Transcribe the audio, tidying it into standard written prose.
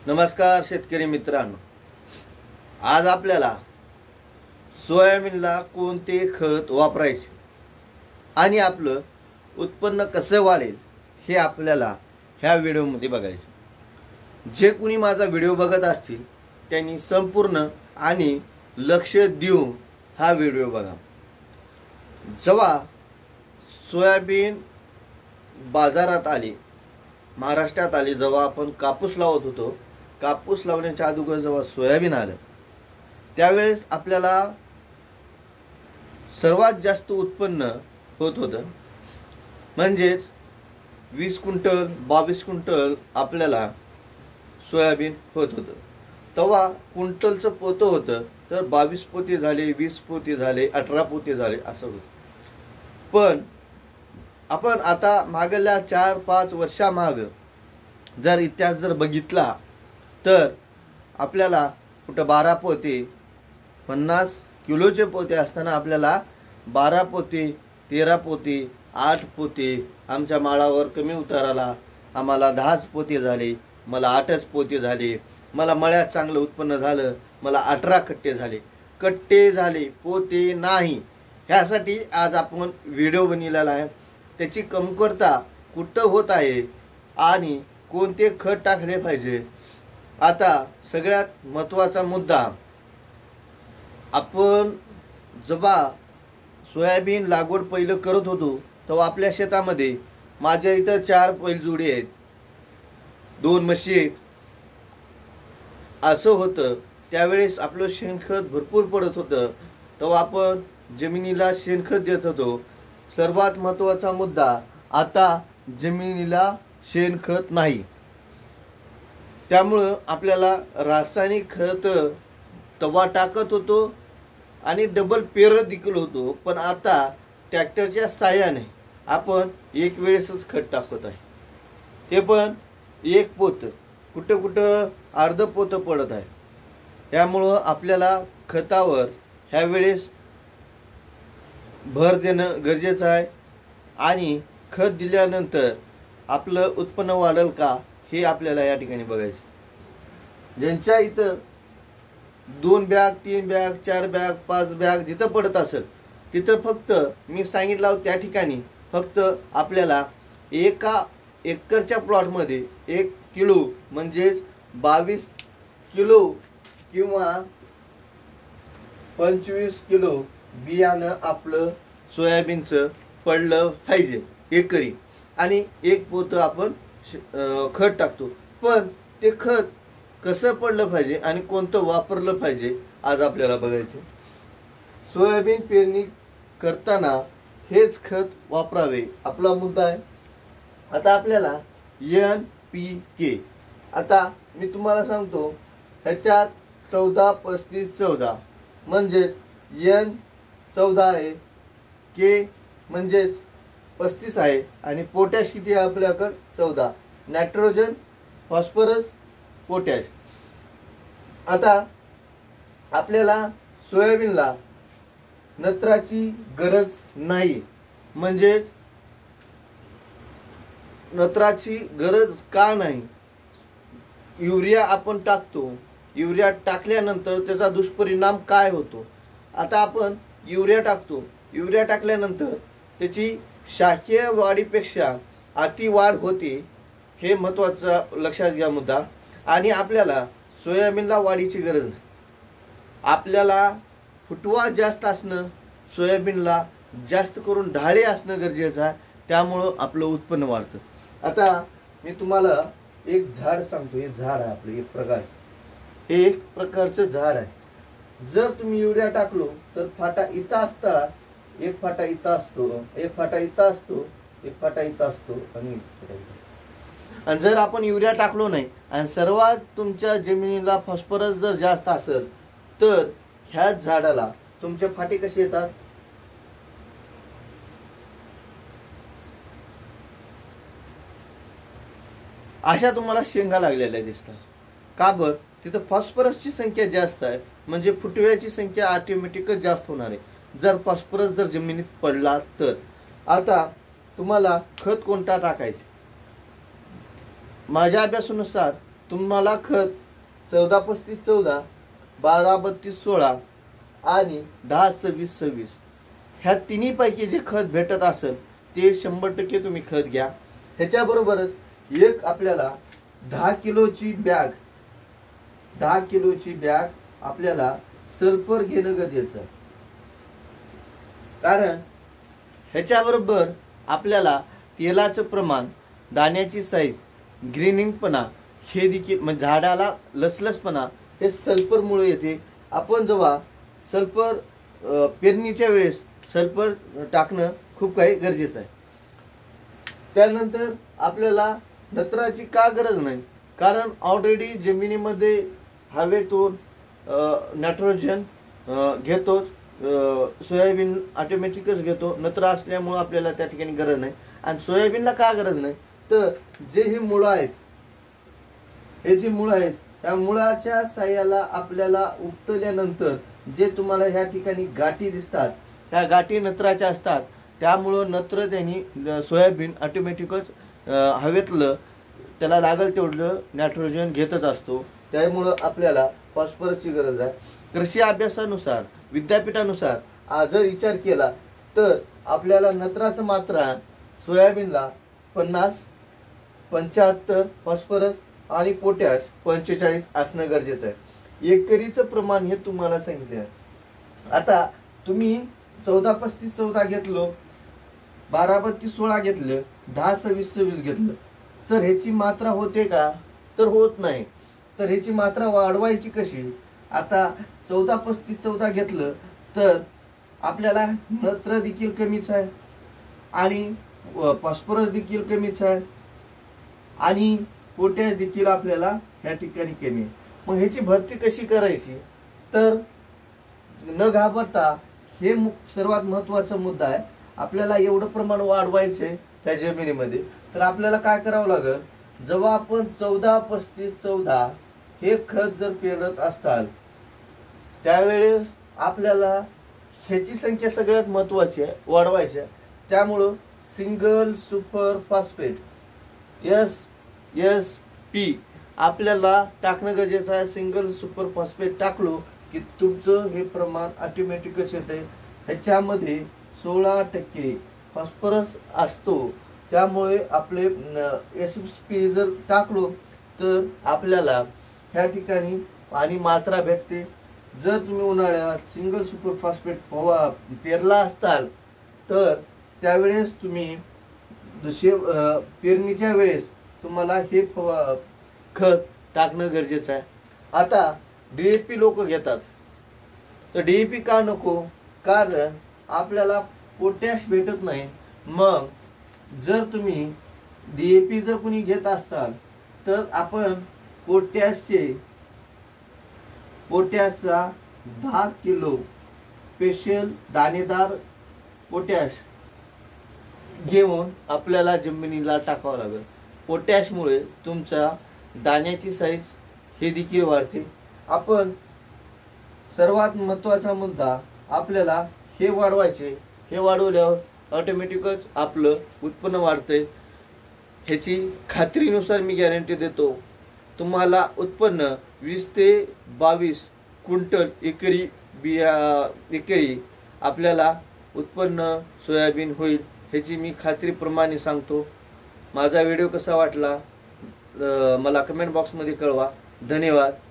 नमस्कार शेतकरी मित्रांनो, आज आपल्याला सोयाबीनला कोणते खत वापरायचे आणि आपलं उत्पन्न कसं वाढेल हे आपल्याला ह्या व्हिडिओमध्ये बघायचे। जे कोणी माझा व्हिडिओ बघत असतील त्यांनी संपूर्ण आणि लक्ष देऊन हा व्हिडिओ बघा। जेव्हा सोयाबीन बाजारात आली, महाराष्ट्रात आली, जेव्हा आपण कापूस लावत होतो, कापूस लावण्याच्या अगोदर जेव्हा सोयाबीन आलं त्यावेळेस आपल्याला सर्वात जास्त उत्पन्न होत होतं। म्हणजेच 20 क्विंटल 22 क्विंटल आपल्याला सोयाबीन होत होतं। तेव्हा क्विंटलचं पोतं होतं तर 22 पोते झाले, 20 पोते झाले, 18 पोते झाले असं होतं। पण आपण आता मागल्या 4-5 वर्षामाग जर इतिहास जर बघितला तर आपल्याला कुठं 12 पोते 50 किलोचे पोते असताना आपल्याला 12 पोते 13 पोते 8 पोते, आमच्या माळावर कमी उताराला आम्हाला 10च पोते झाले, मला 8च पोते झाले, मला मळ्यात चांगलं उत्पन्न झालं, मला 18 कट्टे झाले। कट्टे झाले, पोते नाही, ह्यासाठी आज आपण व्हिडिओ बनवलेला आहे। त्याची कमतरता कुठं होत आहे आणि कोणते खत टाकले पाहिजे। आता सगळ्यात महत्त्वाचा मुद्दा, आपण जेव्हा सोयाबीन लागवड पहिलं करत होतो तेव्हा आपल्या शेतामध्ये माझ्या इथं 4 बैलजोडी आहेत, 2 म्हशी आहेत, असं होतं। त्यावेळेस आपलं शेणखत भरपूर पडत होतं, तेव्हा आपण जमिनीला शेणखत देत होतो। सर्वात महत्त्वाचा मुद्दा, आता जमिनीला शेणखत नाही, त्यामुळं आपल्याला रासायनिक खत तवा टाकत होतो आणि डबल पेरत देखील होतो। पण आता ट्रॅक्टरच्या साहाय्याने आपण एक वेळेसच खत टाकत आहे, ते पण एक पोतं, कुठं कुठं अर्ध पोतं पडत आहे। त्यामुळं आपल्याला खतावर ह्या वेळेस भर देणं गरजेचं आहे आणि खत दिल्यानंतर आपलं उत्पन्न वाढेल का हे आपल्याला या ठिकाणी बघायचं। ज्यांच्या इथं 2 बॅग 3 बॅग 4 बॅग 5 बॅग जिथं पडत असेल तिथं फक्त मी सांगितलं त्या ठिकाणी फक्त आपल्याला 1 एकरच्या प्लॉटमध्ये 1 किलो म्हणजेच 22 किलो किंवा 25 किलो बियाणं आपलं सोयाबीनचं पडलं पाहिजे एकरी, आणि 1 पोतं आपण खत टाकतो। पण ते खत कसं पडलं पाहिजे आणि कोणतं वापरलं पाहिजे आज आपल्याला बघायचं। सोयाबीन पेरणी करताना हेच खत वापरावे आपला मुद्दा आहे। आता आपल्याला NPK, आता मी तुम्हाला सांगतो, ह्याच्यात 14-35-14 म्हणजेच N 14 आहे, K म्हणजेच 35 आहे आणि पोटॅश किती आहे आपल्याकडे 14, नायट्रोजन फॉस्फरस पोटॅश। आता आपल्याला सोयाबीनला नत्राची गरज नाही, म्हणजे नत्राची गरज का नाही? युरिया आपण टाकतो, युरिया टाकल्यानंतर त्याचा दुष्परिणाम काय होतो? आता आपण युरिया टाकतो, युरिया टाकल्यानंतर त्याची शाखीय वाढीपेक्षा अति वाढ होते, हे महत्त्वाचं लक्षात घ्या मुद्दा। आणि आपल्याला सोयाबीनला वाढीची गरज नाही, आपल्याला फुटवा जास्त असणं, सोयाबीनला जास्त करून ढाळे असणं गरजेचं आहे, त्यामुळं आपलं उत्पन्न वाढतं। आता मी तुम्हाला एक झाड सांगतो, हे झाड आहे आपलं एक प्रकार, हे एक प्रकारचं झाड आहे। जर तुम्ही युरिया टाकलो तर फाटा इथं असता, एक फाटा इथं असतो, एक फाटा इथं असतो, एक फाटा इथं असतो आणि आणि जर आपण युरिया टाकलो नाही आणि सर्वात तुमच्या जमिनीला फॉस्फरस जर जास्त असेल तर ह्या झाडाला तुमचे फाटे कसे येतात? अशा तुम्हाला शेंगा लागलेल्या दिसतात का? बरं, तिथं फॉस्फरसची संख्या जास्त आहे, म्हणजे फुटव्याची संख्या ऑटोमॅटिकच जास्त होणार आहे जर फॉस्फरस जर जमिनीत पडला तर। आता तुम्हाला खत कोणता टाकायचे? माझ्या अभ्यासानुसार तुम्हाला खत 14-35-14, 12-32-16 आणि 10-26-26 ह्या तिन्हीपैकी जे खत भेटत असेल ते 100% तुम्ही खत घ्या। ह्याच्याबरोबरच एक आपल्याला 10 किलोची बॅग आपल्याला सल्फर घेणं गरजेचं आहे। कारण ह्याच्याबरोबर आपल्याला तेलाचं प्रमाण, दाण्याची साईज, ग्रीनिंगपणा हे देखील म्हणजे झाडाला लसलसपणा हे सल्फरमुळे येते। आपण जेव्हा सल्फर पेरणीच्या वेळेस सल्फर टाकणं खूप काही गरजेचं आहे। त्यानंतर आपल्याला नत्राची का गरज नाही, कारण ऑलरेडी जमिनीमध्ये हवेतून नायट्रोजन घेतोच, सोयाबीन ऑटोमॅटिकच घेतो, नत्र असल्यामुळे आपल्याला त्या ठिकाणी गरज नाही। आणि सोयाबीनला का गरज नाही, तर जे ही मुळं आहेत, हे जी मुळं आहेत त्या मुळाच्या साह्याला आपल्याला उपटल्यानंतर जे तुम्हाला ह्या ठिकाणी गाठी दिसतात ह्या गाठी नत्राच्या असतात। त्यामुळं नत्र त्यांनी सोयाबीन ऑटोमॅटिकच हवेतलं त्याला लागल तेवढं नायट्रोजन घेतच असतो। त्यामुळं आपल्याला फॉस्फरसची गरज आहे। कृषी अभ्यासानुसार, विद्यापीठानुसार जर विचार केला तर आपल्याला नत्राचं मात्रा सोयाबीनला 50, 75 फॉस्फरस आणि पोटॅश 45 असणं गरजेचं आहे। एकरीचं प्रमाण हे तुम्हाला सांगितलं। आता तुम्ही 14-35-14 घेतलो, 12-32-16 घेतलं, 10-26-26 घेतलं, तर ह्याची मात्रा होते का, तर होत नाही। तर ह्याची मात्रा वाढवायची कशी? आता 14-35-14 घेतलं तर आपल्याला नत्र देखील कमीच आहे आणि फॉस्फरस देखील कमीच आहे आणि पोटॅश देखील आपल्याला या ठिकाणी कमी आहे। मग ह्याची भरती कशी करायची, तर न घाबरता हे सर्वात महत्त्वाचा मुद्दा आहे। आपल्याला एवढं प्रमाण वाढवायचे त्या जमिनीमध्ये, तर आपल्याला काय करावं लागेल, जेव्हा आपण 14-35-14 हे खत जर पेरत असताल त्यावेळेस आपल्याला ह्याची संख्या सगळ्यात महत्त्वाची आहे, वाढवायची आहे। त्यामुळं सिंगल सुपर फॉस्फेट SP आपल्याला टाकणं गरजेचं आहे। सिंगल सुपर फॉस्फेट टाकलो की तुमचं हे प्रमाण ऑटोमॅटिकच येते। ह्याच्यामध्ये 16% फॉस्फरस असतो, त्यामुळे आपले SP जर टाकलो तर आपल्याला ह्या ठिकाणी आणि मात्रा भेटते। जर तुम्ही उन्हाळ्यात सिंगल सुपर फॉस्फेट पेरला असताल तर त्यावेळेस तुम्ही पेरणीच्या वेळेस तुम्हाला हे खत टाकणं गरजेचं आहे। आता DAP लोक घेतात, तर DAP का नको, कारण आपल्याला पोटॅश भेटत नाही। मग जर तुम्ही DAP जर कोणी घेत असाल तर आपण पोटॅशचा 10 किलो स्पेशल दाणेदार पोटॅश घेऊन आपल्याला जमिनीला टाकावं लागेल। पोटॅशमुळे तुमच्या दाण्याची साईज हे देखील वाढते। आपण सर्वात महत्त्वाचा मुद्दा आपल्याला हे वाढवायचे, हे वाढवल्यावर ऑटोमॅटिकच आपलं उत्पन्न वाढते। ह्याची खात्रीनुसार मी गॅरंटी देतो, तुम्हाला उत्पन्न 20 ते 22 क्विंटल एकरी आपल्याला उत्पन्न सोयाबीन होईल, ह्याची मी खात्रीप्रमाणे सांगतो। माझा व्हिडिओ कसा वाटला मला कमेंट बॉक्समध्ये कळवा। धन्यवाद।